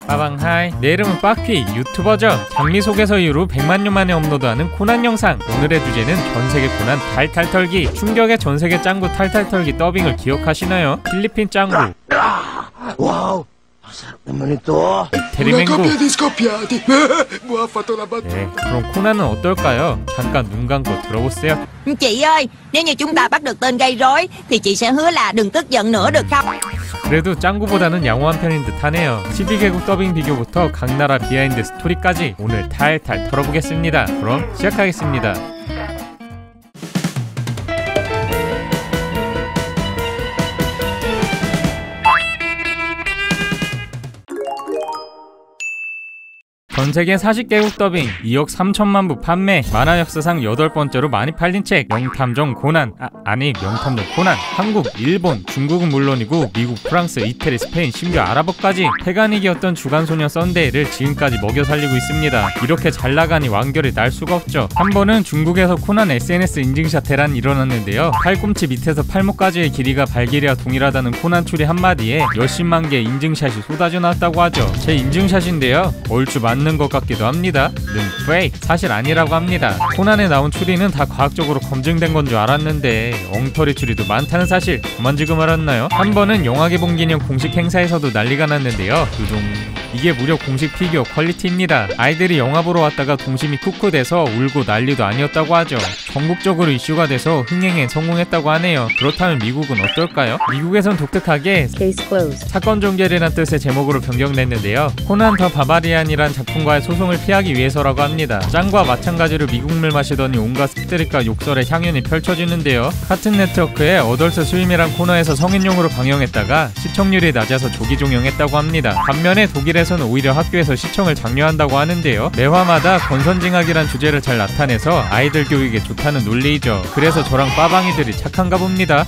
빠방하이, 내 이름은 빠퀴, 유튜버죠. 장미 속에서 이후로 100만년 만에 업로드하는 코난 영상. 오늘의 주제는 전세계 코난 탈탈 털기. 충격의 전세계 짱구 탈탈 털기 더빙을 기억하시나요? 필리핀 짱구 와우, 테리맹구. 네, 그럼 코난은 어떨까요? 잠깐 눈 감고 들어보세요. Chị ơi, nếu như chúng ta bắt được tên gây rối thì chị sẽ hứa là đừng tức giận nữa được không? 그래도 짱구보다는 양호한 편인 듯 하네요. 12개국 더빙 비교부터 각 나라 비하인드 스토리까지 오늘 탈탈 털어보겠습니다. 그럼 시작하겠습니다. 전세계 40개국 더빙 2억 3천만 부 판매. 만화 역사상 8번째로 많이 팔린 책 명탐정 코난. 아니 명탐정 코난. 한국, 일본, 중국은 물론이고 미국, 프랑스, 이태리, 스페인, 심지어 아랍어까지 태간이기였던 주간소녀 썬데이를 지금까지 먹여 살리고 있습니다. 이렇게 잘 나가니 완결이 날 수가 없죠. 한 번은 중국에서 코난 SNS 인증샷 대란이 일어났는데요. 팔꿈치 밑에서 팔목까지의 길이가 발길이와 동일하다는 코난 추리 한마디에 몇십만 개의 인증샷이 쏟아져 나왔다고 하죠. 제 인증샷인데요, 얼추 맞는 것 같기도 합니다. 는 페이크, 사실 아니라고 합니다. 코난에 나온 추리는 다 과학적으로 검증된 건 줄 알았는데 엉터리 추리도 많다는 사실 그만 지금 알았나요? 한 번은 영화 개봉 기념 공식 행사에서도 난리가 났는데요. 두둥. 이게 무려 공식 피규어 퀄리티입니다. 아이들이 영화 보러 왔다가 동심이 쿡쿡돼서 울고 난리도 아니었다고 하죠. 전국적으로 이슈가 돼서 흥행에 성공했다고 하네요. 그렇다면 미국은 어떨까요? 미국에선 독특하게 사건 종결이란 뜻의 제목으로 변경됐는데요. 코난 더 바바리안이란 작품과의 소송을 피하기 위해서라고 합니다. 짱과 마찬가지로 미국물 마시더니 온갖 스트릿과 욕설의 향연이 펼쳐지는데요. 카툰 네트워크의 어덜트 스윙이란 코너에서 성인용으로 방영했다가 시청률이 낮아서 조기 종영했다고 합니다. 반면에 독일에서는 오히려 학교에서 시청을 장려한다고 하는데요. 매화마다 권선징악이란 주제를 잘 나타내서 아이들 교육에 좋다는 논리이죠. 그래서 저랑 빠방이들이 착한가 봅니다.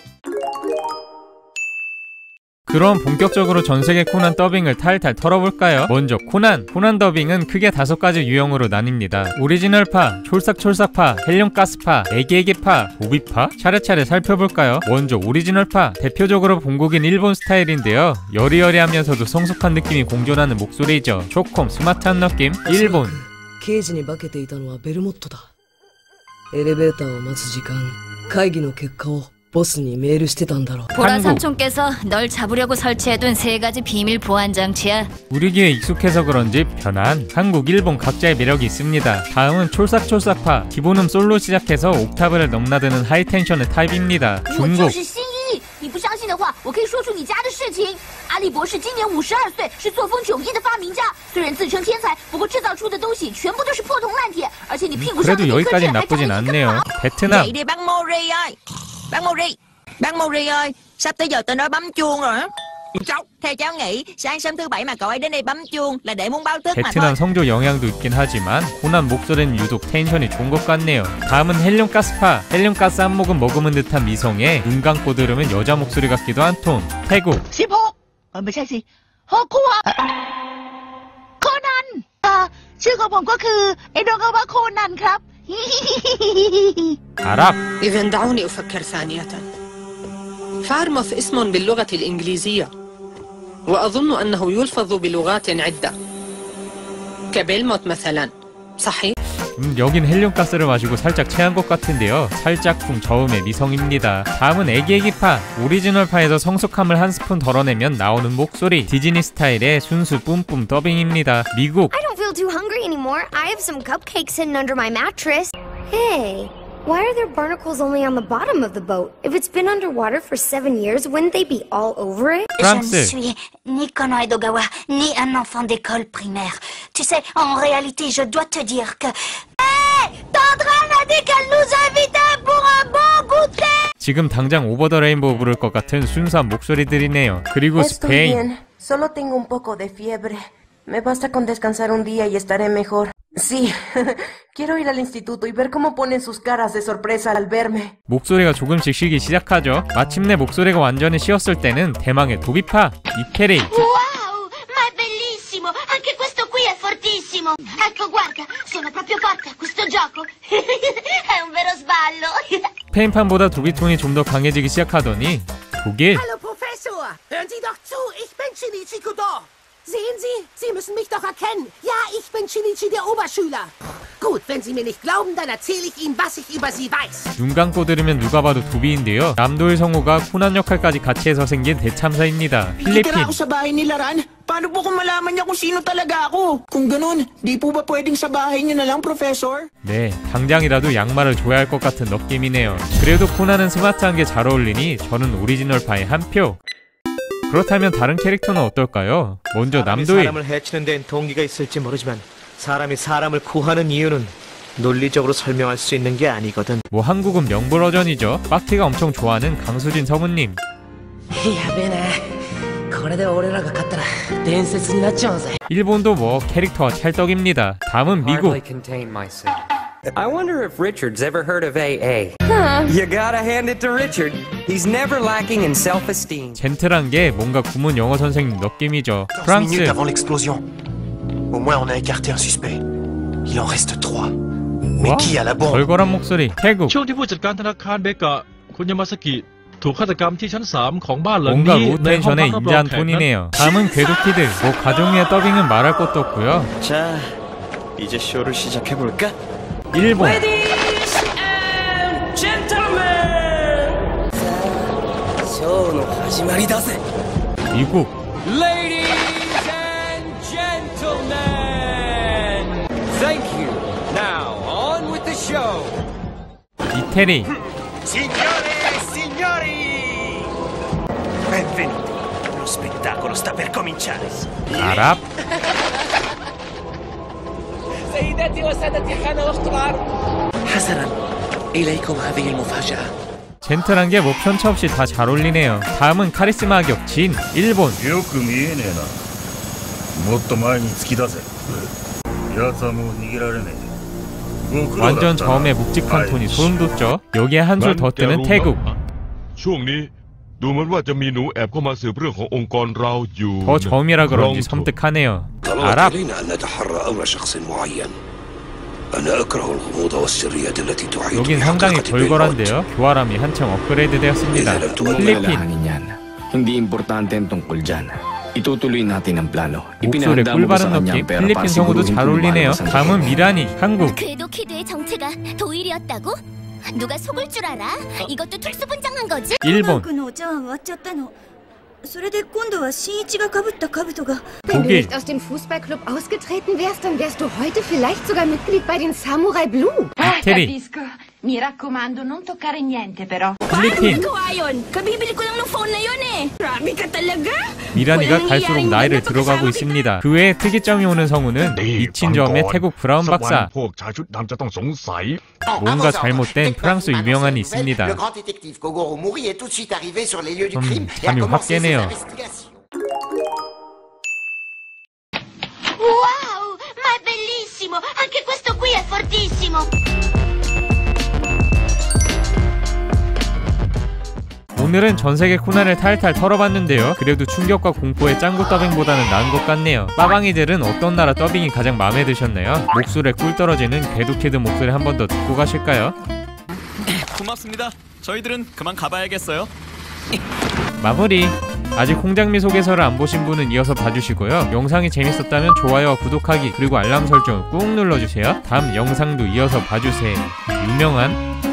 그럼 본격적으로 전세계 코난 더빙을 탈탈 털어볼까요? 먼저 코난 더빙은 크게 5가지 유형으로 나뉩니다. 오리지널파, 촐싹촐싹파, 헬륨가스파, 애기애기파, 보비파? 차례차례 살펴볼까요? 먼저 오리지널파, 대표적으로 본국인 일본 스타일인데요. 여리여리하면서도 성숙한 느낌이 공존하는 목소리죠. 조금 스마트한 느낌? 일본. 刑事に化けていたのはベルモットだ。エレベーターを待つ時間、会議の結果を보스にメールしてたんだろう。 보라 삼촌께서 널 잡으려고 설치해둔 3가지 비밀 보안 장치야. 우리 귀에 익숙해서 그런지 편한 한국, 일본 각자의 매력이 있습니다. 다음은 촐싹촐싹파. 기본음 솔로 시작해서 옥타브를 넘나드는 하이텐션의 타입입니다. 중국. 你不相信的话，我可以说出你家的事情。阿笠博士今年52岁，是作风迥异的发明家。虽然自称天才，不过制造出的东西全部都是破铜烂铁，而且你屁股上的 그래도 여기까진 나쁘진 않네요. 베트남. Vậy đi bác Mori ơi. Bác Mori ơi, sắp tới giờ tôi nói bấm chuông rồi. Theo cháu nghĩ, sáng sớm thứ Bảy mà cậu ấy đến đây bấm chuông là để muốn báo thức mà thôi. 베트남 성조 영향도 있긴 하지만 코난 목소리는 유독 텐션이 좋은 것 같네요. 다음은 헬륨가스파. 헬륨가스 한 모금 머금은 듯한 미성에 눈 감고 들으면 여자 목소리 같기도 한 톤. 태국. ไม่ใช่สิโฮคุวะโคนันชื่อของผมก็คือไอ้ดงกาวะโคนันครับ 아랍. إذا دعوني أفكر ثانية. فارموث اسم باللغة الإنجليزية وأظن أنه يلفظ بلغات عدة كبيلموت مثلا. صحيح? 여긴 헬륨가스를 마시고 살짝 체한 것 같은데요. 살짝쿵 저음의 미성입니다. 다음은 애기애기파. 오리지널파에서 성숙함을 한 스푼 덜어내면 나오는 목소리. 디즈니 스타일의 순수 뿜뿜 더빙입니다. 미국. I don't feel too hungry anymore. I have some cupcakes hidden under my mattress. Hey, why are there barnacles only on the bottom of the boat? If it's been underwater for 7 years, wouldn't they be all over it? 프랑스. Je ne suis ni Konan Edogawa, ni un enfant d'école primaire. Tu sais, en réalité, je dois te dire que... Tandran a dit qu'elle nous invitait pour un bon goûter! 지금 당장 오버 더 레인보우 부를 것 같은 순수한 목소리들이네요. 그리고 스페인. Solo tengo un poco de fiebre. Me basta con descansar un día y estaré mejor. Sí, quiero ir al instituto y ver cómo ponen sus caras de sorpresa al verme. 목소리가 조금씩 쉬기 시작하죠. 마침내 목소리가 완전히 쉬었을 때는 대망의 도비파. 이태리. Wow, ma è bellissimo! Anche questo qui è fortissimo! Ecco, guarda, sono proprio forte a questo gioco! È un vero sballo! 스페인판보다 도비톤이 좀 더 강해지기 시작하더니 독일. Hallo Professor, hören Sie doch zu, ich bin Shinichikudo. Sie Sehen Sie? Sie müssen mich doch erkennen. Ja, ich bin Shinichi, der Oberschüler. Gut, wenn Sie mir nicht glauben, dann erzähle ich Ihnen, was ich über Sie weiß. 눈 감고 들으면 누가 봐도 도비인데요. 남도일 성우가 코난 역할까지 같이 해서 생긴 대참사입니다. 필리핀. Nakitira ako sa bahay nila, Ran. Paano po kung malaman niya kung sino talaga ako? Kung ganun, di po ba pwedeng sa bahay niyo na lang, Professor? 네, 당장이라도 양말을 줘야 할 것 같은 느낌이네요. 그래도 코난은 스마트한 게 잘 어울리니 저는 오리지널파에 한 표. 그렇다면 다른 캐릭터는 어떨까요? 먼저 남도일. 사람을 해치는 데엔 동기가 있을지 모르지만 사람이 사람을 구하는 이유는 논리적으로 설명할 수 있는 게 아니거든. 뭐 한국은 명불허전이죠. 빡티가 엄청 좋아하는 강수진 성우님. 일본도 뭐 캐릭터와 찰떡입니다. 다음은 미국. I wonder if Richard's ever heard of AA. You gotta hand it to Richard. He's never lacking in self-esteem. 젠틀한 게 뭔가 구문 영어 선생님 느낌이죠. 프랑스. avant l'explosion. Au moins on a écarté un suspect. Il en reste 3. Mais qui a la bombe? 걸걸한 목소리. 태국. ช่วงที่ผู้จัดการธนาคารเบกะคุณยามาสกิถูกฆาตกรรมที่ชั้น 3ของบ้านหลัง 뭔가 นี้ในห้อง 로텐션에 พักรับรอง 인자한 แขกนั้น 톤이네요. 다음은 궤도키드. 뭐 가족의 더빙은 말할 것도 없고요. 자, 이제 쇼를 시작해 볼까? 일본. 미국. Ladies and gentlemen, thank you. Now on with the show. 이태리. Signore e signori! Benvenuti. Lo spettacolo sta per cominciare. 아랍. سيداتي وسادتي حان وقت العرض. حسنا إليكم هذه المفاجأة. 젠틀한 게 뭐 편차 없이 다 잘 어울리네요. 다음은 카리스마 악역 진. 일본. よく見えねえな。もっと前に突き出せ。奴はもう逃げられねえ。 완전 저음의 묵직한 톤이 소름 돋죠. 여기에 한 줄 더 뜨는 태국. ช่วงนี้ดูเหมือนว่าจะมีหนูแอบเข้ามาสืบเรื่องขององค์กรเราอยู่ 더 저음이라 그런지 섬뜩하네요. 아랍. 여긴 상당히 걸걸한데요. 교활함이 한층 업그레이드 되었습니다. 필리핀. Hindi importante ang tungkol dyan. Itutuloy natin ang plano. 목소리 꿀바른 느낌. 필리핀 성우도 잘 어울리네요. 다음은 미라니. 한국. 궤도키드의 정체가 도일이었다고? 누가 속을 줄 알아? 이것도 특수분장한 거지? 일본. Wenn du 독일. nicht aus dem Fußballclub ausgetreten wärst, dann wärst du heute vielleicht sogar Mitglied bei den Samurai Blue. 이태리. Mi raccomando, non toccare niente però. 필리핀. Kabibili ko lang ng phone na yun eh. Grabe ka talaga. 미라니가 갈수록 나이를 들어가고 있습니다. 그 외에 특이점이 오는 성우는 이친저음의 태국 브라운 박사. พวกชายชุดดำจะต้องสงสัย 뭔가 잘못된 프랑스 유명한이 있습니다. Le grand détective Kogoro Mori est tout de suite arrivé sur les lieux du crime et a 잠이 확 commencé ses 깨네요. investigations. Wow, ma è bellissimo! Anche questo qui è fortissimo! 오늘은 전세계 코난을 탈탈 털어봤는데요. 그래도 충격과 공포의 짱구 더빙보다는 나은 것 같네요. 빠방이들은 어떤 나라 더빙이 가장 마음에 드셨나요? 목소리에 꿀 떨어지는 궤도키드 목소리 한 번 더 듣고 가실까요? 고맙습니다. 저희들은 그만 가봐야겠어요. 마무리. 아직 홍장미 소개서를 안 보신 분은 이어서 봐주시고요. 영상이 재밌었다면 좋아요와 구독하기 그리고 알람 설정을 꾹 눌러주세요. 다음 영상도 이어서 봐주세요. 유명한